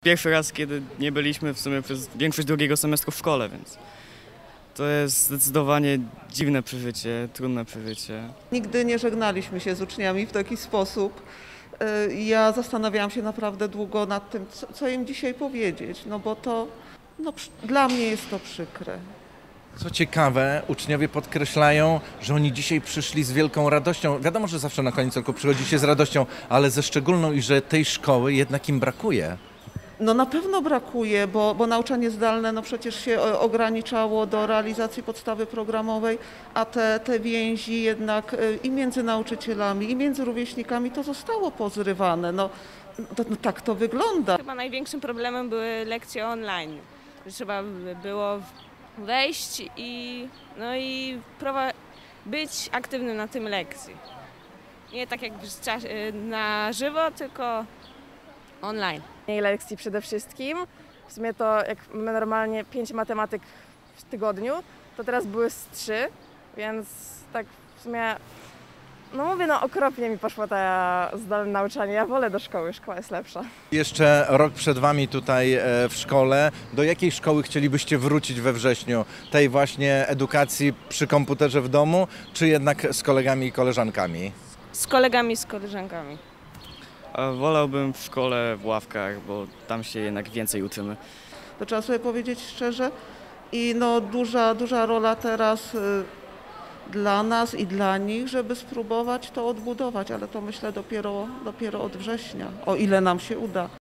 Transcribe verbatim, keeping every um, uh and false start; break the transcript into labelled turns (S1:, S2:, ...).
S1: Pierwszy raz, kiedy nie byliśmy w sumie przez większość drugiego semestru w szkole, więc to jest zdecydowanie dziwne przeżycie, trudne przeżycie.
S2: Nigdy nie żegnaliśmy się z uczniami w taki sposób. Ja zastanawiałam się naprawdę długo nad tym, co, co im dzisiaj powiedzieć, no bo to no, dla mnie jest to przykre.
S3: Co ciekawe, uczniowie podkreślają, że oni dzisiaj przyszli z wielką radością. Wiadomo, że zawsze na koniec roku przychodzi się z radością, ale ze szczególną i że tej szkoły jednak im brakuje.
S2: No na pewno brakuje, bo, bo nauczanie zdalne no przecież się ograniczało do realizacji podstawy programowej, a te, te więzi jednak i między nauczycielami, i między rówieśnikami to zostało pozrywane. No, to, no tak to wygląda.
S4: Chyba największym problemem były lekcje online. Trzeba było wejść i, no i być aktywnym na tym lekcji. Nie tak jak na żywo, tylko online.
S5: Mniej lekcji przede wszystkim. W sumie to jak mamy normalnie pięć matematyk w tygodniu, to teraz były z trzy, więc tak w sumie, no mówię, no okropnie mi poszło to zdalne nauczanie. Ja wolę do szkoły, szkoła jest lepsza.
S3: Jeszcze rok przed Wami tutaj w szkole. Do jakiej szkoły chcielibyście wrócić we wrześniu? Tej właśnie edukacji przy komputerze w domu, czy jednak z kolegami i koleżankami?
S4: Z kolegami, z koleżankami.
S1: A wolałbym w szkole w ławkach, bo tam się jednak więcej uczymy.
S2: To trzeba sobie powiedzieć szczerze i no duża, duża rola teraz y, dla nas i dla nich, żeby spróbować to odbudować, ale to myślę dopiero, dopiero od września, o ile nam się uda.